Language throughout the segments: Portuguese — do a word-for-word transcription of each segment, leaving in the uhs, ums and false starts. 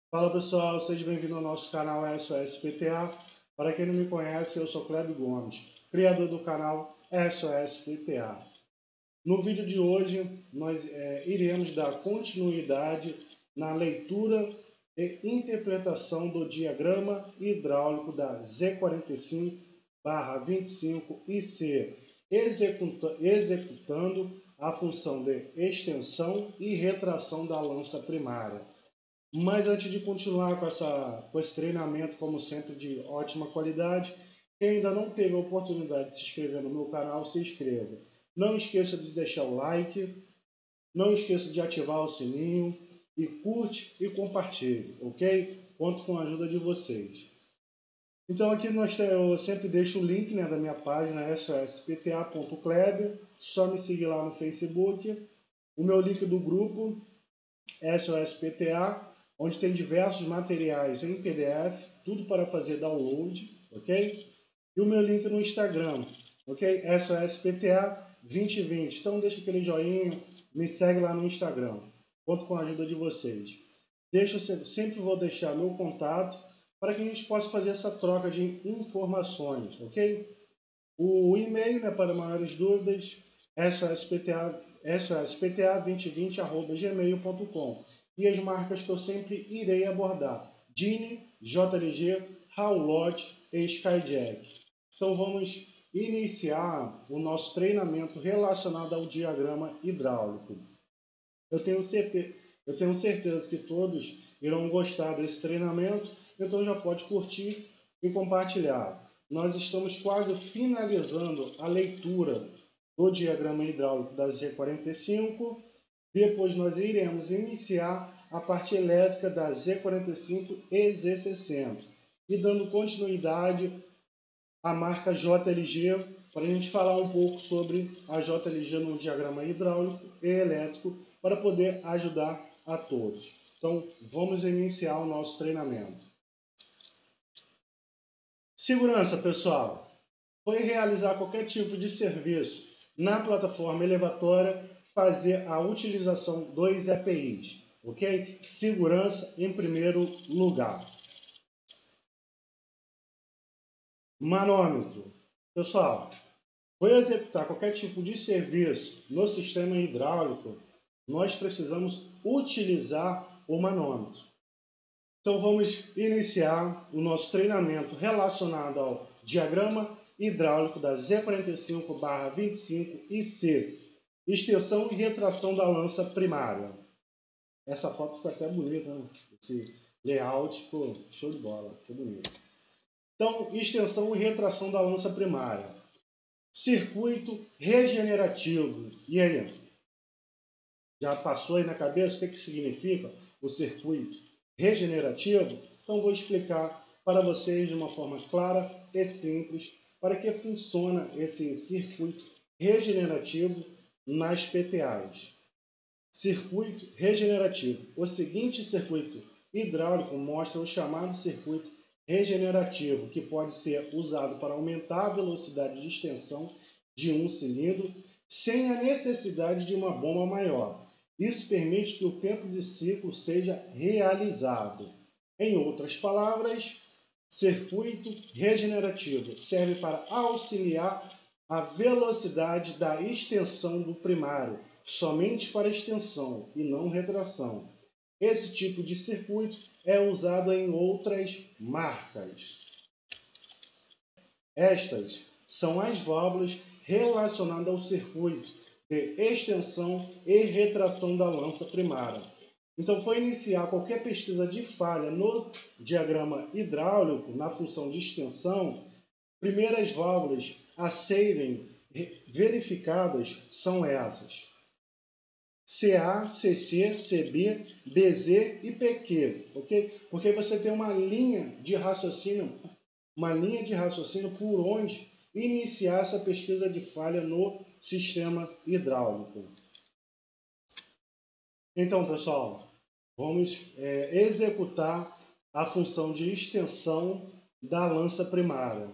Fala pessoal, seja bem-vindo ao nosso canal S O S P T A. Para quem não me conhece, eu sou Clébio Gomes, criador do canal S O S P T A. No vídeo de hoje, nós é, iremos dar continuidade na leitura e interpretação do diagrama hidráulico da Z quarenta e cinco barra vinte e cinco I C, executa, executando a função de extensão e retração da lança primária. Mas antes de continuar com, essa, com esse treinamento, como sempre, de ótima qualidade, quem ainda não teve a oportunidade de se inscrever no meu canal, se inscreva. Não esqueça de deixar o like, não esqueça de ativar o sininho e curte e compartilhe, ok? Conto com a ajuda de vocês. Então aqui nós eu sempre deixo o link, né, da minha página S O S P T A ponto club, só me seguir lá no Facebook. O meu link do grupo S O S P T A, onde tem diversos materiais em P D F, tudo para fazer download, ok? E o meu link no Instagram, ok? S O S P T A vinte e vinte. Então deixa aquele joinha, me segue lá no Instagram. Conto com a ajuda de vocês. Deixa, sempre vou deixar meu contato para que a gente possa fazer essa troca de informações, ok? O e-mail, né, para maiores dúvidas, S O S P T A, S O S P T A vinte e vinte arroba gmail ponto com. E as marcas que eu sempre irei abordar: Dini, J L G, Howlot e Skyjack. Então vamos iniciar o nosso treinamento relacionado ao diagrama hidráulico. Eu tenho certeza, eu tenho certeza que todos irão gostar desse treinamento, então já pode curtir e compartilhar. Nós estamos quase finalizando a leitura do diagrama hidráulico da Z quarenta e cinco. Depois nós iremos iniciar a parte elétrica da Z quarenta e cinco e Z sessenta. E dando continuidade à marca J L G, para a gente falar um pouco sobre a J L G no diagrama hidráulico e elétrico, para poder ajudar a todos. Então, vamos iniciar o nosso treinamento. Segurança, pessoal. Foi realizar qualquer tipo de serviço na plataforma elevatória, fazer a utilização dos E P Is, ok? Segurança em primeiro lugar. Manômetro. Pessoal, foi executar qualquer tipo de serviço no sistema hidráulico, nós precisamos utilizar o manômetro. Então vamos iniciar o nosso treinamento relacionado ao diagrama hidráulico da Z quarenta e cinco barra vinte e cinco I C, extensão e retração da lança primária. Essa foto ficou até bonita, né? Esse layout ficou show de bola, ficou bonito. Então, extensão e retração da lança primária. Circuito regenerativo. E aí? Já passou aí na cabeça o que, que significa o circuito regenerativo? Então vou explicar para vocês de uma forma clara e simples para que funciona esse circuito regenerativo nas P T As. Circuito regenerativo. O seguinte circuito hidráulico mostra o chamado circuito regenerativo, que pode ser usado para aumentar a velocidade de extensão de um cilindro sem a necessidade de uma bomba maior. Isso permite que o tempo de ciclo seja realizado. Em outras palavras, circuito regenerativo serve para auxiliar a velocidade da extensão do primário, somente para extensão e não retração. Esse tipo de circuito é usado em outras marcas. Estas são as válvulas relacionadas ao circuito de extensão e retração da lança primária. Então, foi iniciar qualquer pesquisa de falha no diagrama hidráulico, na função de extensão, primeiras válvulas a serem verificadas são essas: C A, C C, C B, B Z e P Q, ok? Porque você tem uma linha de raciocínio, uma linha de raciocínio por onde iniciar essa pesquisa de falha no sistema hidráulico. Então, pessoal, vamos é, executar a função de extensão da lança primária.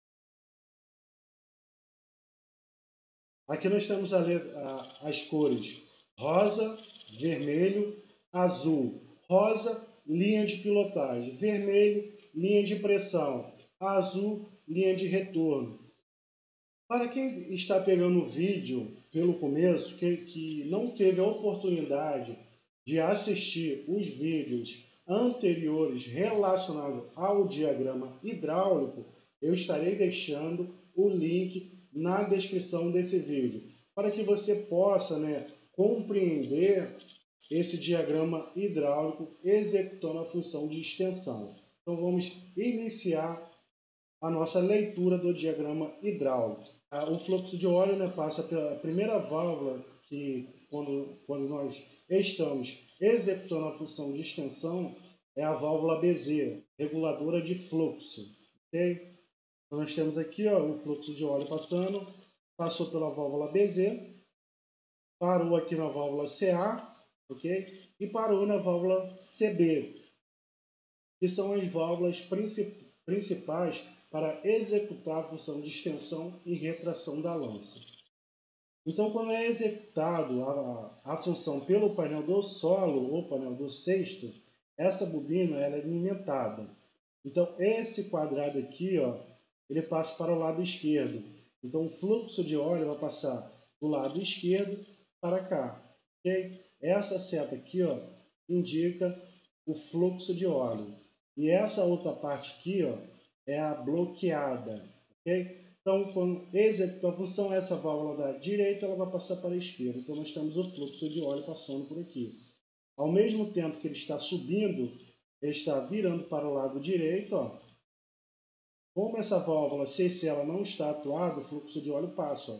Aqui nós temos a letra, a, as cores rosa, vermelho, azul. Rosa linha de pilotagem. Vermelho, linha de pressão. Azul, linha de retorno. Para quem está pegando o vídeo pelo começo, que, que não teve a oportunidade de assistir os vídeos anteriores relacionados ao diagrama hidráulico, eu estarei deixando o link na descrição desse vídeo, para que você possa, né, compreender esse diagrama hidráulico executando a função de extensão. Então vamos iniciar a nossa leitura do diagrama hidráulico. O fluxo de óleo, né, passa pela primeira válvula, que quando, quando nós estamos executando a função de extensão, é a válvula B Z, reguladora de fluxo. Okay? Então nós temos aqui, ó, o fluxo de óleo passando, passou pela válvula B Z, parou aqui na válvula C A, okay? E parou na válvula C B, que são as válvulas princip principais para executar a função de extensão e retração da lança. Então, quando é executado a, a função pelo painel do solo ou painel do cesto, essa bobina ela é alimentada. Então, esse quadrado aqui, ó, ele passa para o lado esquerdo. Então, o fluxo de óleo vai passar do lado esquerdo para cá. Okay? Essa seta aqui, ó, indica o fluxo de óleo. E essa outra parte aqui, ó, é a bloqueada. Okay? Então, quando executa a função, essa válvula da direita ela vai passar para a esquerda. Então, nós temos o fluxo de óleo passando por aqui. Ao mesmo tempo que ele está subindo, ele está virando para o lado direito. Ó. Como essa válvula C C ela não está atuada, o fluxo de óleo passa. Ó.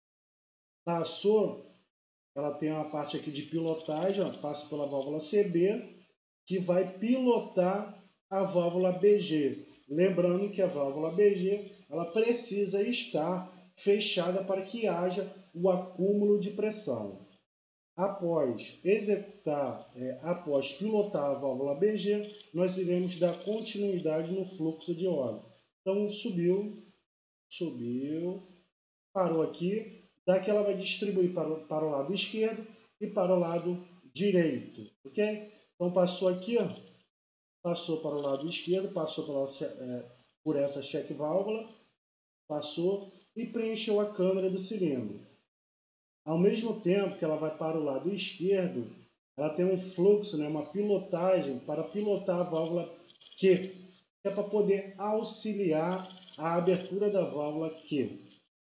Passou, ela tem uma parte aqui de pilotagem, ó, passa pela válvula C B, que vai pilotar a válvula B G. Lembrando que a válvula B G ela precisa estar fechada para que haja o acúmulo de pressão. Após executar, é, após pilotar a válvula B G, nós iremos dar continuidade no fluxo de óleo. Então subiu, subiu, parou aqui, daqui ela vai distribuir para o, para o lado esquerdo e para o lado direito, ok? Então passou aqui, ó, passou para o lado esquerdo, passou pela, é, por essa check válvula, passou e preencheu a câmara do cilindro. Ao mesmo tempo que ela vai para o lado esquerdo, ela tem um fluxo, né, uma pilotagem para pilotar a válvula Q, que é para poder auxiliar a abertura da válvula Q.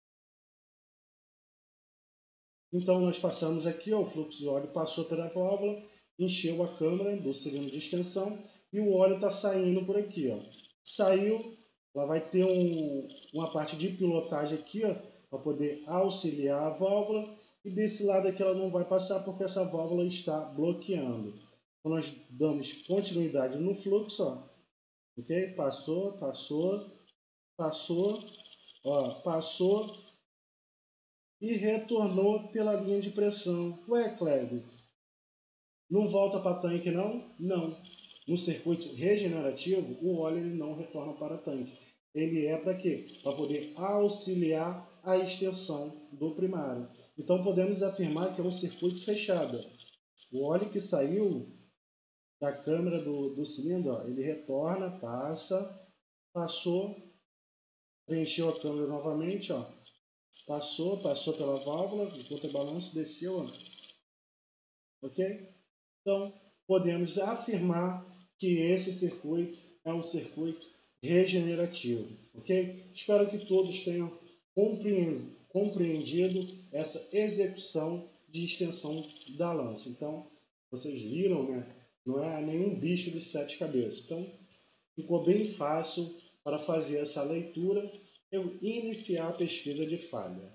Então nós passamos aqui, ó, o fluxo de óleo passou pela válvula, encheu a câmara do cilindro de extensão e o óleo está saindo por aqui. Ó. Saiu, ela vai ter um, uma parte de pilotagem aqui, ó, para poder auxiliar a válvula, e desse lado aqui ela não vai passar porque essa válvula está bloqueando. Então nós damos continuidade no fluxo, ó. Ok? Passou, passou, passou, ó, passou e retornou pela linha de pressão. Ué, Kleber, não volta para tanque não? Não. No circuito regenerativo, o óleo ele não retorna para tanque. Ele é para quê? Para poder auxiliar a extensão do primário. Então podemos afirmar que é um circuito fechado. O óleo que saiu da câmara do, do cilindro, ó, ele retorna, passa, passou, preencheu a câmara novamente, ó, passou, passou pela válvula, de contrabalanço, desceu, ó, ok? Então podemos afirmar que esse circuito é um circuito regenerativo, ok? Espero que todos tenham compreendido, compreendido essa execução de extensão da lança. Então, vocês viram, né? Não é nenhum bicho de sete cabeças. Então, ficou bem fácil para fazer essa leitura e iniciar a pesquisa de falha.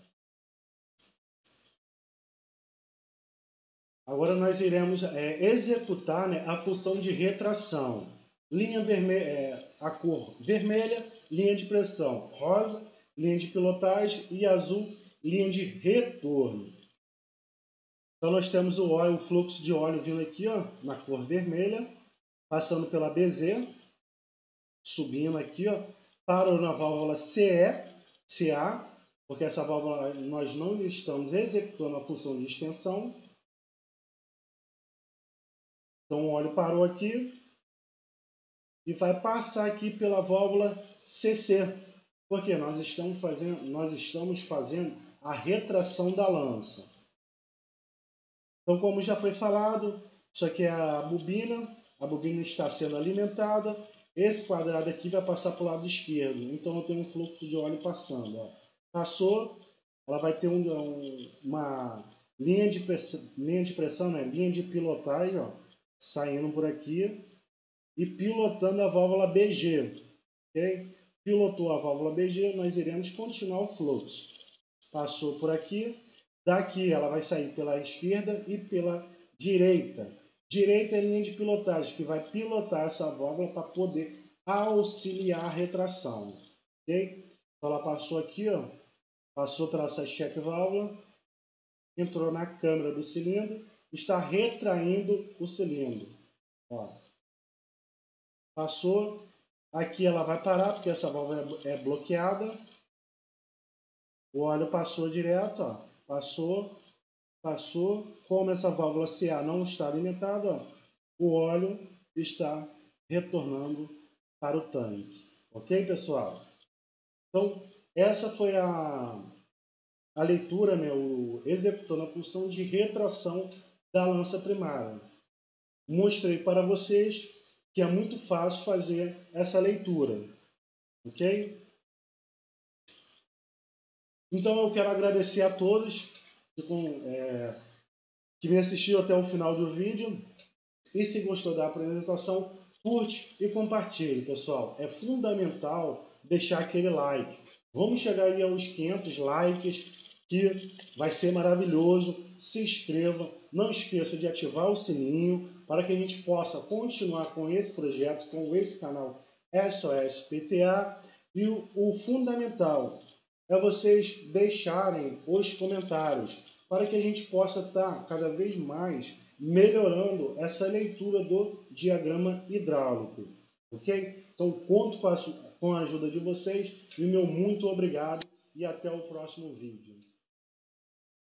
Agora nós iremos é, executar, né, a função de retração. Linha vermelha, é, a cor vermelha, linha de pressão rosa, linha de pilotagem e azul, linha de retorno. Então nós temos o óleo, o fluxo de óleo vindo aqui, ó, na cor vermelha, passando pela B Z, subindo aqui, ó, parou na válvula C E, C A, porque essa válvula nós não estamos executando a função de extensão. Então o óleo parou aqui, e vai passar aqui pela válvula C C, porque nós estamos fazendo, nós estamos fazendo a retração da lança. Então, como já foi falado, isso aqui é a bobina, a bobina está sendo alimentada, esse quadrado aqui vai passar para o lado esquerdo, então eu tenho um fluxo de óleo passando. Ó. Passou, ela vai ter um, um, uma linha de pressão, linha de pressão, né? Linha de pilotagem, ó, saindo por aqui e pilotando a válvula B G. Okay? Pilotou a válvula B G, nós iremos continuar o fluxo. Passou por aqui, daqui ela vai sair pela esquerda e pela direita. Direita é a linha de pilotagem, que vai pilotar essa válvula para poder auxiliar a retração. Okay? Então ela passou aqui, ó, passou pela essa check válvula, entrou na câmara do cilindro, está retraindo o cilindro. Ó. Passou, aqui ela vai parar, porque essa válvula é bloqueada. O óleo passou direto, ó, passou, passou. Como essa válvula C A não está alimentada, ó, o óleo está retornando para o tanque. Ok, pessoal? Então, essa foi a, a leitura, né, o executando a função de retração da lança primária. Mostrei para vocês que é muito fácil fazer essa leitura. Ok? Então, eu quero agradecer a todos que, com, é, que me assistiram até o final do vídeo. E se gostou da apresentação, curte e compartilhe, pessoal. É fundamental deixar aquele like. Vamos chegar aí aos quinhentos likes, que vai ser maravilhoso. Se inscreva, não esqueça de ativar o sininho para que a gente possa continuar com esse projeto, com esse canal S O S P T A. E o, o fundamental é vocês deixarem os comentários para que a gente possa estar cada vez mais melhorando essa leitura do diagrama hidráulico, ok? Então, conto com a, com a ajuda de vocês e meu muito obrigado e até o próximo vídeo.